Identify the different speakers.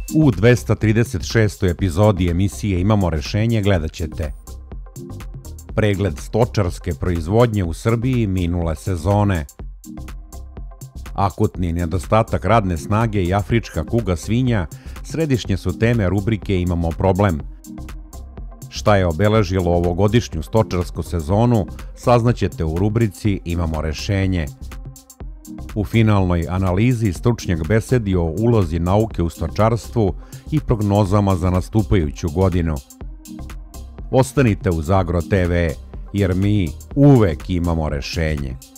Speaker 1: U 236. epizodi emisije Imamo rešenje gledat ćete pregled stočarske proizvodnje u Srbiji minule sezone, akutni nedostatak radne snage i afrička kuga svinja središnje su teme rubrike Imamo problem. Šta je obeležilo ovogodišnju stočarsku sezonu saznaćete u rubrici Imamo rešenje. U finalnoj analizi stručnjak besedi o ulozi nauke u stočarstvu i prognozama za nastupajuću godinu. Ostanite uz Agro TV, jer mi uvek imamo rešenje.